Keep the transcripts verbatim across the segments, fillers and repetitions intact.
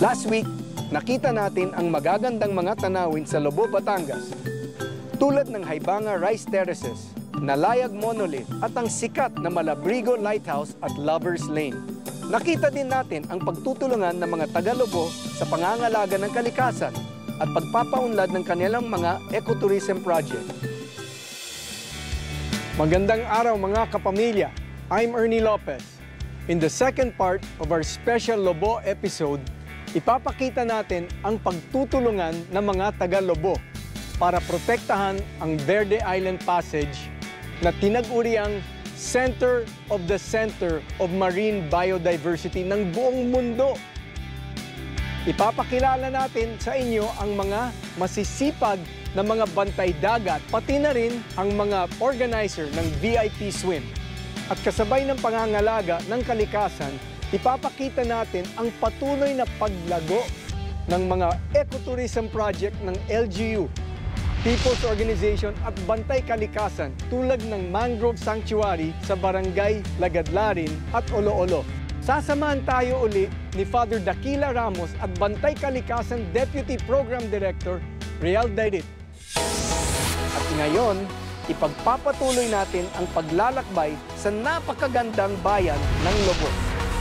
Last week, nakita natin ang magagandang mga tanawin sa Lobo, Batangas, tulad ng Haibanga Rice Terraces, Nalayag Monolith at ang sikat na Malabrigo Lighthouse at Lovers Lane. Nakita din natin ang pagtutulungan ng mga taga-Lobo sa pangangalaga ng kalikasan at pagpapaunlad ng kanilang mga ecotourism project. Magandang araw mga kapamilya, I'm Ernie Lopez. In the second part of our special Lobo episode, ipapakita natin ang pagtutulungan ng mga taga-Lobo para protektahan ang Verde Island Passage na tinag-uriang Center of the Center of Marine Biodiversity ng buong mundo. Ipapakilala natin sa inyo ang mga masisipag na mga bantay dagat, pati na rin ang mga organizer ng V I P Swim. At kasabay ng pangangalaga ng kalikasan, ipapakita natin ang patuloy na paglago ng mga ecotourism project ng L G U, People's Organization at Bantay Kalikasan tulad ng Mangrove Sanctuary sa Barangay Lagadlarin at Olo-Olo. Sasamahan tayo uli ni Father Dakila Ramos at Bantay Kalikasan Deputy Program Director Real Dairit. At ngayon, ipagpapatuloy natin ang paglalakbay sa napakagandang bayan ng Lobo.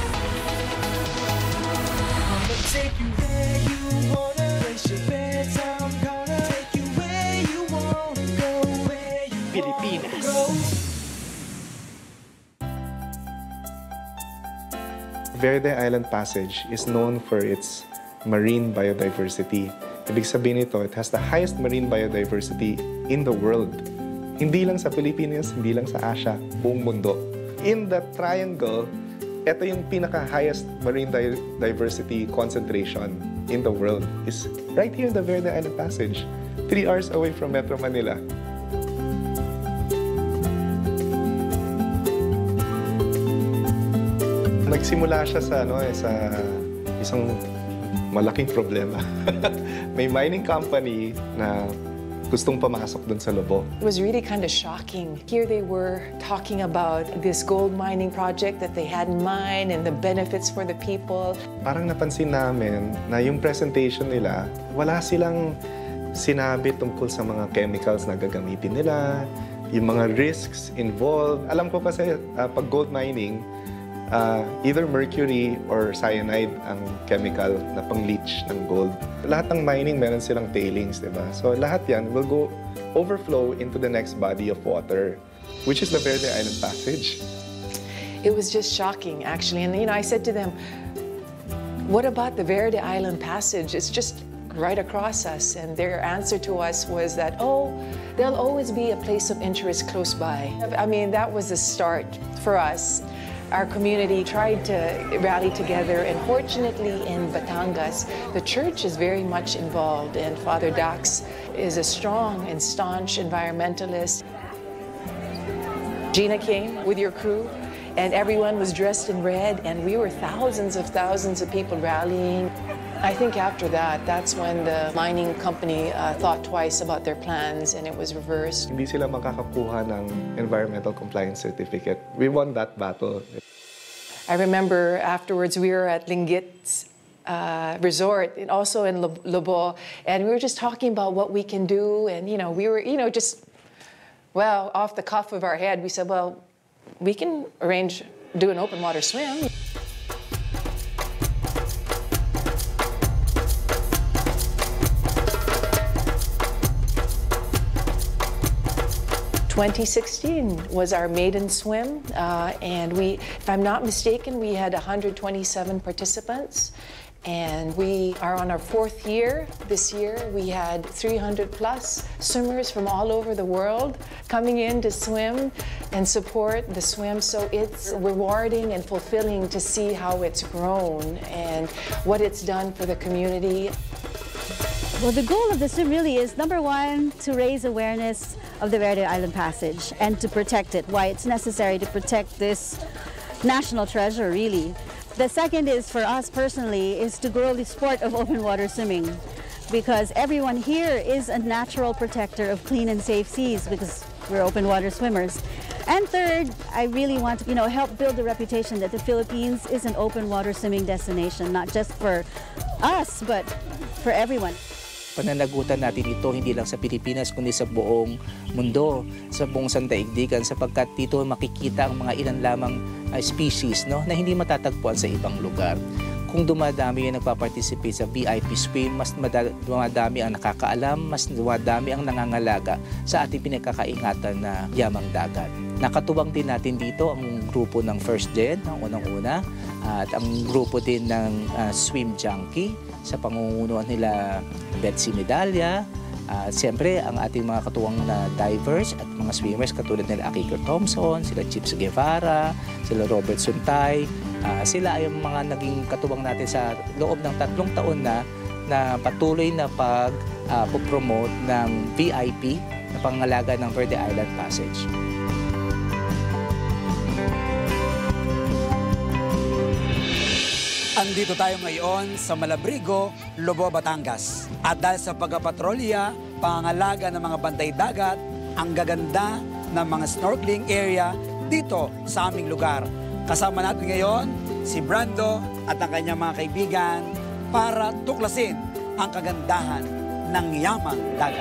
Pilipinas. Verde Island Passage is known for its marine biodiversity. Ibig sabihin nito, it has the highest marine biodiversity in the world. Hindi lang sa Pilipinas, hindi lang sa Asia, buong mundo. In the triangle, ito yung pinaka-highest marine diversity concentration in the world is right here in the Verde Island Passage, three hours away from Metro Manila. Nagsimula siya sa, ano, eh, sa isang malaking problema. May mining company na gustong pamasok dun sa Lobo. It was really kind of shocking. Here they were talking about this gold mining project that they had in mind and the benefits for the people. Parang napansin namin na yung presentation nila, wala silang sinabi tungkol sa mga chemicals na gagamitin nila, yung mga risks involved. Alam ko kasi uh, pag gold mining, Uh, either mercury or cyanide ang chemical na pang-leach ng gold. Lahat ng mining meron silang tailings, di ba? So lahat yan will go overflow into the next body of water, which is the Verde Island Passage. It was just shocking, actually. And you know, I said to them, what about the Verde Island Passage? It's just right across us. And their answer to us was that, oh, there'll always be a place of interest close by. I mean, that was the start for us. Our community tried to rally together, and fortunately in Batangas, the church is very much involved, and Father Dax is a strong and staunch environmentalist. Gina came with your crew, and everyone was dressed in red, and we were thousands of thousands of people rallying. I think after that, that's when the mining company uh, thought twice about their plans and it was reversed. Hindi sila makakakuha ng environmental compliance certificate. We won that battle. I remember afterwards we were at Linggit's uh, resort, and also in Lobo, and we were just talking about what we can do, and you know, we were, you know, just, well, off the cuff of our head, we said, well, we can arrange, do an open water swim. twenty sixteen was our maiden swim, uh, and we, if I'm not mistaken, we had one hundred twenty-seven participants, and we are on our fourth year. This year, we had three hundred plus swimmers from all over the world coming in to swim and support the swim, so it's rewarding and fulfilling to see how it's grown and what it's done for the community. Well, the goal of the swim really is, number one, to raise awareness of the Verde Island Passage and to protect it, why it's necessary to protect this national treasure, really. The second is, for us personally, is to grow the sport of open water swimming, because everyone here is a natural protector of clean and safe seas because we're open water swimmers. And third, I really want to, you know, help build the reputation that the Philippines is an open water swimming destination, not just for us, but for everyone. Pananagutan natin ito hindi lang sa Pilipinas kundi sa buong mundo, sa buong sandaigdigan, sapagkat dito makikita ang mga ilan lamang uh, species, no, na hindi matatagpuan sa ibang lugar. Kung dumadami yung nagpa-participate sa V I P swim, mas dumadami ang nakakaalam, mas dumadami ang nangangalaga sa ating pinagkakaingatan na yamang dagat. Nakatuwang din natin dito ang grupo ng First Gen, ang unang-una, at ang grupo din ng uh, Swim Junkie sa pangungunuan nila Betsy Medalla. At uh, siyempre, ang ating mga katuwang na divers at mga swimmers katulad nila Akiko Thompson, sila Chips Guevara, sila Robert Suntay. Uh, sila ay mga naging katuwang natin sa loob ng tatlong taon na na patuloy na pag-promote uh, ng V I P na pangangalaga ng Verde Island Passage. Andito tayo ngayon sa Malabrigo, Lobo, Batangas. At dahil sa pagpapatrolya, pangangalaga ng mga bantay dagat, ang gaganda ng mga snorkeling area dito sa aming lugar. Kasama natin ngayon si Brando at ang kanyang mga kaibigan para tuklasin ang kagandahan ng yamang dagat.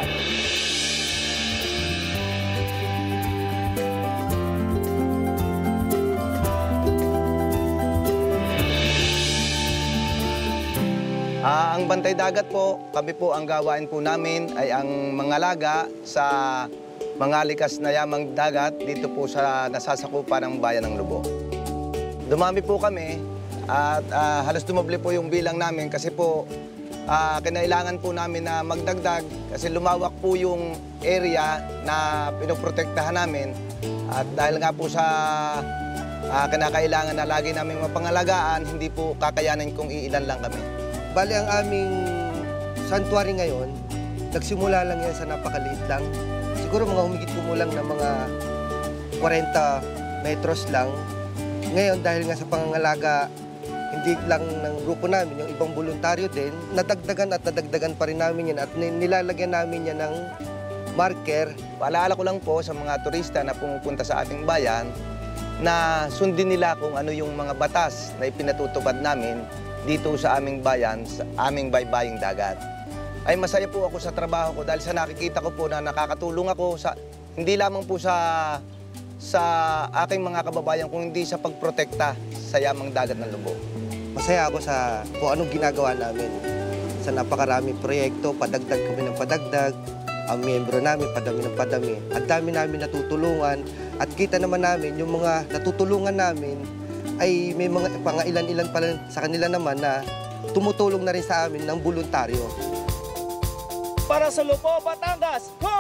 Uh, ang bantay dagat po, kami po ang gawain po namin ay ang mangalaga sa mga likas na yamang dagat dito po sa nasasakupan ng bayan ng Lobo. Dumami po kami at uh, halos dumable po yung bilang namin kasi po uh, kinailangan po namin na magdagdag kasi lumawak po yung area na pinoprotektahan namin at dahil nga po sa uh, kinakailangan na lagi namin mapangalagaan, hindi po kakayanin kung iilan lang kami. Bali, ang aming sanctuary ngayon, nagsimula lang yan sa napakaliit lang. Siguro mga humigit kumulang na mga forty metros lang. Ngayon, dahil nga sa pangangalaga, hindi lang ng grupo namin, yung ibang voluntaryo din, nadagdagan at nadagdagan pa rin namin yan at nilalagyan namin yan ng marker. Paalala ko lang po sa mga turista na pumupunta sa ating bayan na sundin nila kung ano yung mga batas na ipinatutupad namin dito sa aming bayan, sa aming baybaying dagat. Ay masaya po ako sa trabaho ko dahil sa nakikita ko po na nakakatulong ako sa hindi lamang po sa sa aking mga kababayan kung hindi sa pagprotekta sa yamang dagat ng Lobo. Masaya ako sa kung anong ginagawa namin. Sa napakaraming proyekto, padagdag kami ng padagdag, ang miyembro namin padami ng padami. At dami namin natutulungan at kita naman namin yung mga natutulungan namin ay may mga pangailan-ilan pala sa kanila naman na tumutulong na rin sa amin ng voluntaryo. Para sa Lobo, Batangas, ho!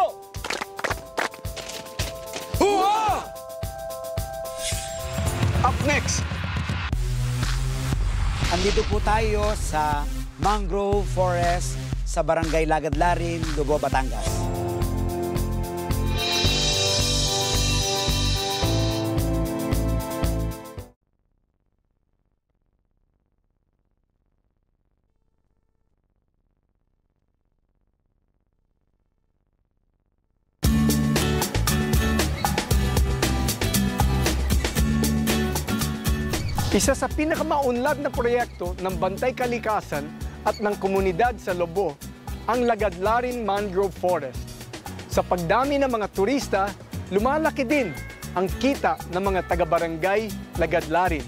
Huwa! Up next! Andito po tayo sa Mangrove Forest sa Barangay Lagadlarin, Lobo, Batangas. Isa sa pinakamaunlad na proyekto ng Bantay Kalikasan at ng komunidad sa Lobo, ang Lagadlarin Mangrove Forest. Sa pagdami ng mga turista, lumalaki din ang kita ng mga taga-barangay Lagadlarin.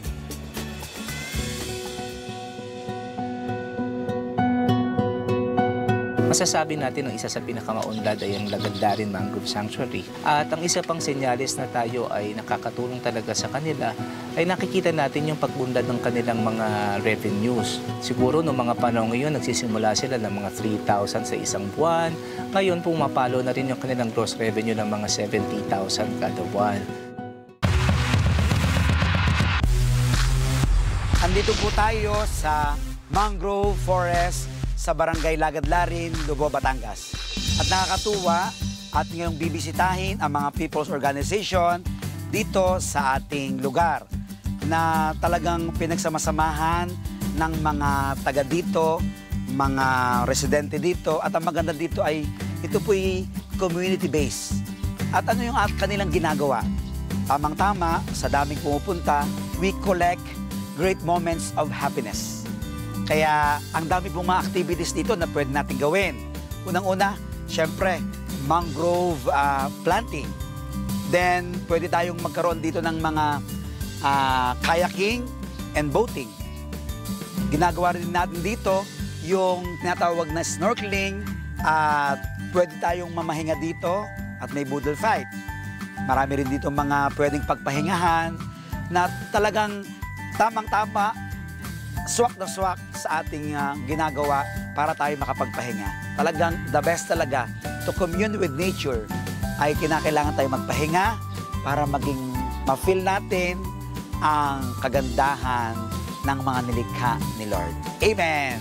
Masasabi natin ang isa sa pinakamaunlad ay ang Lagadlarin Mangrove Sanctuary. At ang isa pang senyales na tayo ay nakakatulong talaga sa kanila ay nakikita natin yung pagbunlad ng kanilang mga revenues. Siguro noong mga panahon ngayon, nagsisimula sila ng mga three thousand sa isang buwan. Ngayon, pumapalo na rin yung kanilang gross revenue ng mga seventy thousand kada buwan. Andito po tayo sa Mangrove Forest sa Barangay Lagadlarin, Lobo, Batangas. At nakakatuwa at ngayong bibisitahin ang mga people's organization dito sa ating lugar na talagang pinagsamasamahan ng mga taga dito, mga residente dito at ang maganda dito ay ito po'y community-based. At ano yung kanilang ginagawa? Tamang-tama, sa daming pumupunta, we collect great moments of happiness. Kaya ang dami pong mga activities dito na pwede natin gawin. Unang-una, syempre, mangrove uh, planting. Then, pwede tayong magkaroon dito ng mga uh, kayaking and boating. Ginagawa rin natin dito yung tinatawag na snorkeling at pwede tayong mamahinga dito at may boodle fight. Marami rin dito mga pwedeng pagpahingahan na talagang tamang-tama, swak na swak sa ating uh, ginagawa para tayo makapagpahinga. Talagang the best talaga to commune with nature ay kinakailangan tayo magpahinga para maging ma-feel natin ang kagandahan ng mga nilikha ni Lord. Amen!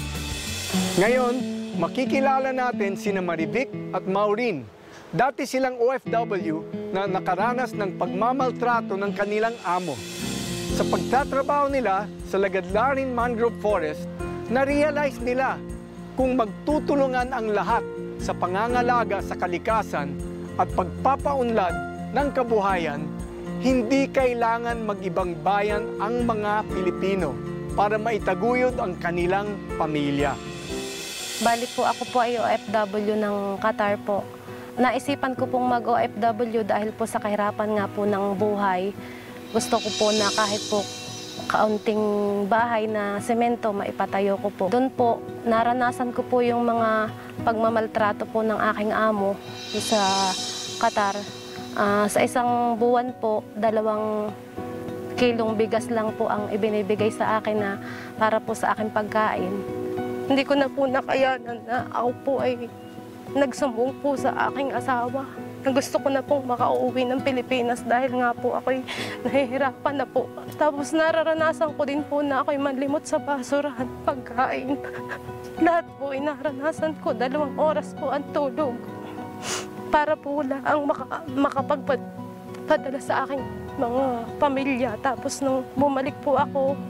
Ngayon, makikilala natin sina Marivic at Maureen. Dati silang O F W na nakaranas ng pagmamaltrato ng kanilang amo. Sa pagtatrabaho nila sa Lagadlarin Mangrove Forest, na-realize nila kung magtutulungan ang lahat sa pangangalaga sa kalikasan at pagpapaunlad ng kabuhayan, hindi kailangan mag-ibang bayan ang mga Pilipino para maitaguyod ang kanilang pamilya. Bali po ako po ay O F W ng Qatar po. Naisipan ko pong mag-O F W dahil po sa kahirapan nga po ng buhay. Gusto ko po na kahit po kaunting bahay na semento maipatayo ko po. Doon po, naranasan ko po yung mga pagmamaltrato po ng aking amo sa Qatar. Uh, sa isang buwan po, dalawang kilong bigas lang po ang ibinibigay sa akin na para po sa aking pagkain. Hindi ko na po nakayanan na ako po ay nagsumbong po sa aking asawa. Gusto ko na pong makauwi ng Pilipinas dahil nga po ako'y nahihirapan na po. Tapos nararanasan ko din po na ako'y manlimot sa basurahan, pagkain. Lahat po ay naranasan ko. Dalawang oras po ang tulog. Para po lang maka, makapagpadala sa aking mga pamilya. Tapos nung bumalik po ako,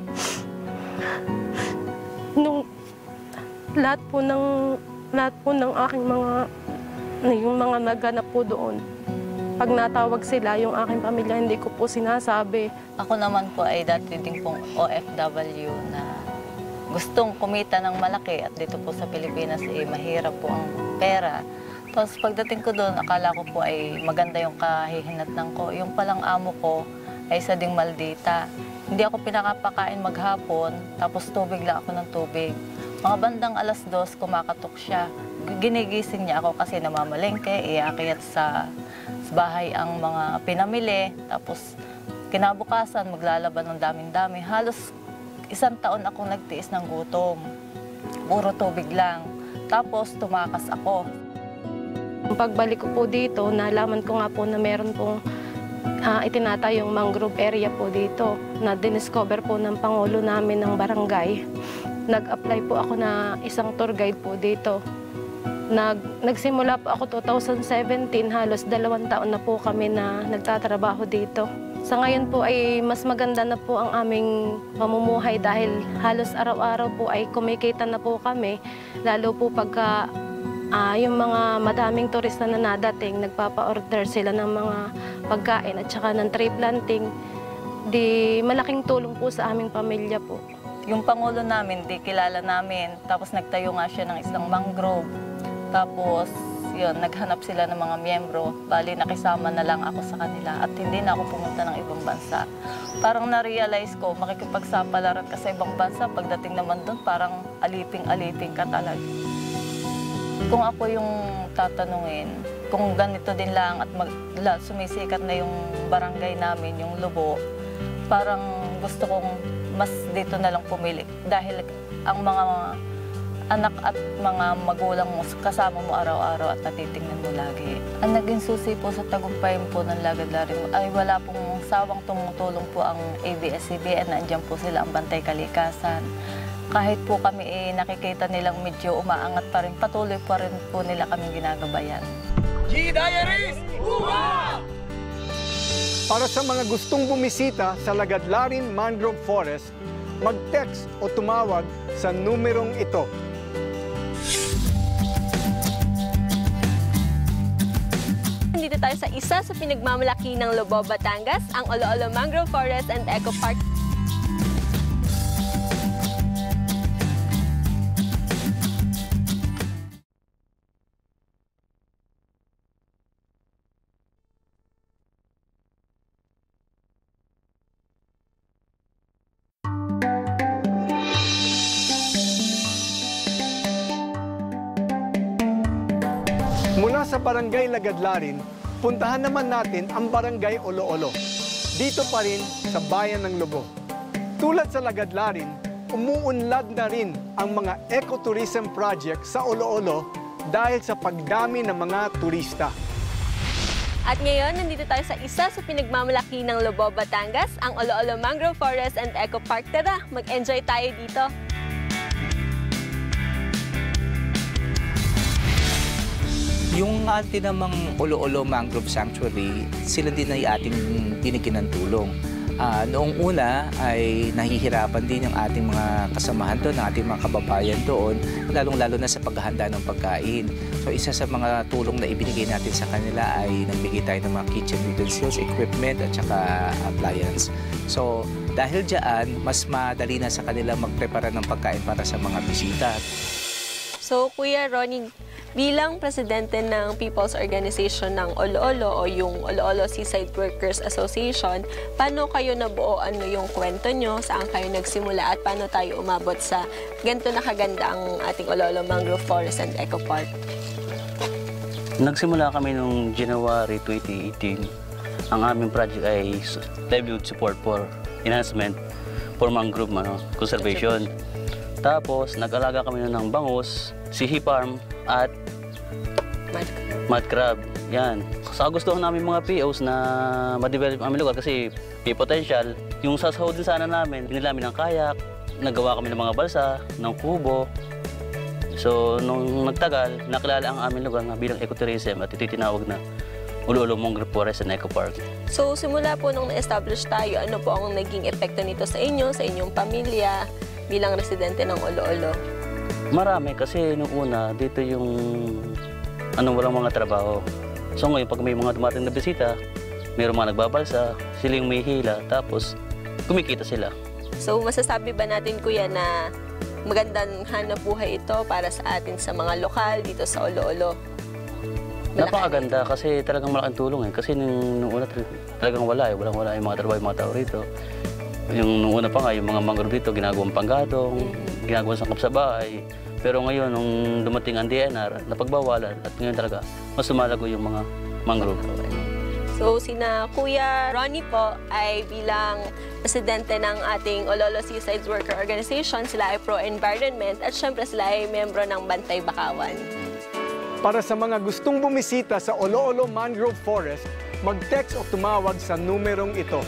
nung lahat po ng, lahat po ng aking mga yung mga naganap po doon. Pag natawag sila, yung aking pamilya, hindi ko po sinasabi. Ako naman po ay dati din pong O F W na gustong kumita ng malaki at dito po sa Pilipinas ay mahirap po ang pera. Tapos pagdating ko doon, akala ko po ay maganda yung kahihinatnan ko. Yung palang amo ko ay sa ding maldita. Hindi ako pinakapakain maghapon, tapos tubig lang ako ng tubig. Mga bandang alas dos, kumakatok siya. Ginigising niya ako kasi namamalengke, iaakyat sa, sa bahay ang mga pinamili. Tapos kinabukasan, maglalaban ng daming-dami. Halos isang taon akong nagtiis ng gutom. Puro tubig lang. Tapos tumakas ako. Pagbalik ko po dito, nalaman ko nga po na meron pong uh, itinatayong mangrove area po dito na diniscover po ng Pangulo namin ng barangay. Nag-apply po ako na isang tour guide po dito. Nag, nagsimula po ako two thousand seventeen, halos dalawang taon na po kami na nagtatrabaho dito. Sa ngayon po ay mas maganda na po ang aming pamumuhay dahil halos araw-araw po ay kumikita na po kami. Lalo po pagka uh, yung mga madaming turista na nadating, nagpapa-order sila ng mga pagkain at saka ng tree planting. Di malaking tulong po sa aming pamilya po. Yung Pangulo namin, di kilala namin. Tapos nagtayo nga siya ng isang mangrove. Tapos, yun, naghanap sila ng mga miyembro. Bali, nakisama na lang ako sa kanila at hindi na ako pumunta ng ibang bansa. Parang na-realize ko, makikipagsapalaran ka sa ibang bansa, pagdating naman doon, parang aliping-aliping ka talaga. Kung ako yung tatanungin, kung ganito din lang at mag, sumisikat na yung barangay namin, yung Lubo, parang gusto kong mas dito na lang pumili. Dahil ang mga anak at mga magulang mo, kasama mo araw-araw at natitingnan mo lagi. Ang naging susi po sa tagumpay po ng Lagadlarin ay wala pong sawang tumutulong po ang A B S C B N. Nandiyan po sila ang bantay kalikasan. Kahit po kami eh, nakikita nilang medyo umaangat pa rin, patuloy pa rin po nila kaming ginagabayan. GDiaries! Uwa! Para sa mga gustong bumisita sa Lagadlarin Mangrove Forest, mag-text o tumawag sa numerong ito. Dito tayo sa isa sa pinagmamalaki ng Lobo, Batangas, ang Olo-Olo Mangrove Forest and Eco Park. sa Barangay Lagadlarin, puntahan naman natin ang Barangay Olo-Olo. Dito pa rin sa bayan ng Lobo. Tulad sa Lagadlarin, umuunlad na rin ang mga ecotourism project sa Olo-Olo dahil sa pagdami ng mga turista. At ngayon, nandito tayo sa isa sa pinagmamalaki ng Lobo, Batangas, ang Olo-Olo Mangrove Forest and Eco Park. Tara, mag-enjoy tayo dito. Yung atin namang Olo-Olo Mangrove Sanctuary, sila din ay ating binigyan ng tulong. Uh, noong una ay nahihirapan din yung ating mga kasamahan doon, ang ating mga kababayan doon, lalong-lalo na sa paghahanda ng pagkain. So isa sa mga tulong na ibinigay natin sa kanila ay nagbigay tayo ng mga kitchen utensils, equipment at saka appliance. So dahil dyan, mas madali na sa kanila magprepara ng pagkain para sa mga bisita. So Kuya Ronnie, bilang presidente ng People's Organization ng Olo-Olo o yung Olo-Olo Seaside Workers Association, paano kayo nabuo? Ano yung kwento nyo? Saan kayo nagsimula? At paano tayo umabot sa ganito na kaganda ang ating Olo-Olo Mangrove Forest and Eco Park? Nagsimula kami noong January twenty eighteen. Ang aming project ay livelihood support for enhancement for mangrove ano, conservation. Tapos, nag-alaga kami ng bangus, sihi farm, at mud crab. Yan. Sa gusto namin mga P Os na ma-develop aming lugar kasi may potential. Yung sasahaw din sana namin, binili ng kayak, nagawa kami ng mga balsa, ng kubo. So, nung nagtagal, nakilala ang aming lugar na bilang ecotourism at ito tinawag na Olo-Olo Mangrove Forest and Eco Park. So, simula po nung na-establish tayo, ano po ang naging epekto nito sa inyo, sa inyong pamilya, bilang residente ng Olo-Olo? Marami kasi nung una, dito yung anong walang mga trabaho. So ngayon, pag may mga dumating na bisita, mayroong mga nagbabalsa, sila yung may hila, tapos kumikita sila. So masasabi ba natin, Kuya, na magandang hanap buhay ito para sa atin sa mga lokal dito sa Olo-Olo? Napakaganda kasi talagang malaking tulong eh. Kasi nung, nung una talagang wala eh, walang wala yung mga trabaho, yung mga tao rito. Yung nung una pa nga, yung mga mangrove dito, ginagawang panggatong, mm-hmm. ginagawang sangkap sa bahay. Pero ngayon, nung dumating ang D N R, napagbawalan at ngayon talaga, mas lumalago yung mga mangrove. So, sina Kuya Ronnie po ay bilang presidente ng ating Olo-Olo Seaside Worker Organization. Sila ay pro-environment at syempre sila ay membro ng Bantay Bakawan. Para sa mga gustong bumisita sa Olo-Olo Mangrove Forest, mag-text o tumawag sa numerong ito.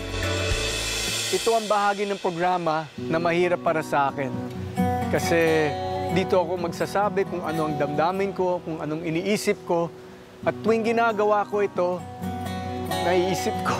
Ito ang bahagi ng programa na mahirap para sa akin. Kasi dito ako magsasabi kung ano ang damdamin ko, kung anong iniisip ko. At tuwing ginagawa ko ito, naiisip ko.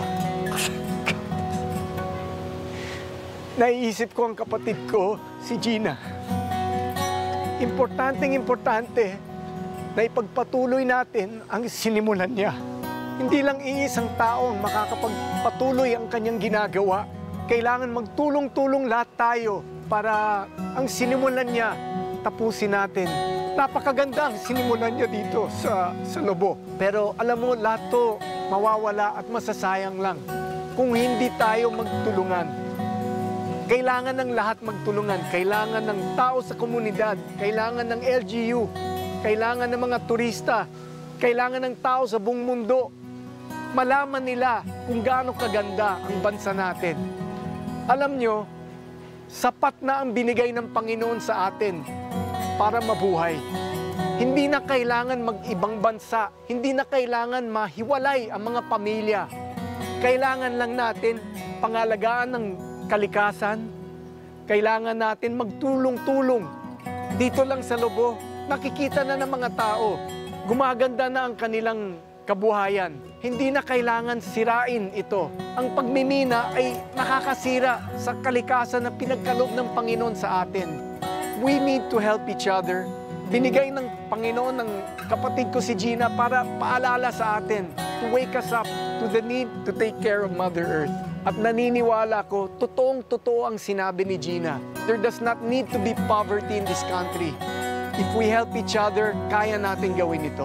naiisip ko ang kapatid ko, si Gina. Importanteng importante na ipagpatuloy natin ang sinimulan niya. Hindi lang iisang tao ang makakapagpatuloy ang kanyang ginagawa. Kailangan magtulong-tulong lahat tayo para ang sinimulan niya, tapusin natin. Napakaganda ang sinimulan niya dito sa, sa Lobo. Pero alam mo, lahat to mawawala at masasayang lang kung hindi tayo magtulungan. Kailangan ng lahat magtulungan. Kailangan ng tao sa komunidad. Kailangan ng L G U. Kailangan ng mga turista. Kailangan ng tao sa buong mundo. Malaman nila kung gaano kaganda ang bansa natin. Alam nyo, sapat na ang binigay ng Panginoon sa atin para mabuhay. Hindi na kailangan mag-ibang bansa, hindi na kailangan mahiwalay ang mga pamilya. Kailangan lang natin pangalagaan ng kalikasan, kailangan natin magtulong-tulong. Dito lang sa Lobo, nakikita na ng mga tao, gumaganda na ang kanilang kabuhayan. Hindi na kailangan sirain ito. Ang pagmimina ay nakakasira sa kalikasan na pinagkaloob ng Panginoon sa atin. We need to help each other. Binigay ng Panginoon ng kapatid ko si Gina para paalala sa atin, to wake us up to the need to take care of Mother Earth. At naniniwala ko, totoong-totoo ang sinabi ni Gina. There does not need to be poverty in this country. If we help each other, kaya natin gawin ito.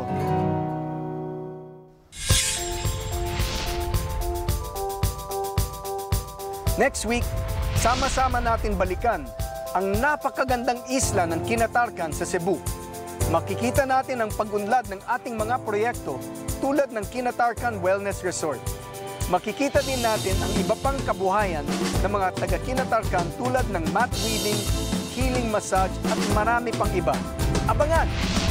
Next week, sama-sama natin balikan ang napakagandang isla ng Kinatarkan sa Cebu. Makikita natin ang pag-unlad ng ating mga proyekto tulad ng Kinatarkan Wellness Resort. Makikita din natin ang iba pang kabuhayan ng mga taga-Kinatarkan tulad ng mat weaving, healing massage at marami pang iba. Abangan!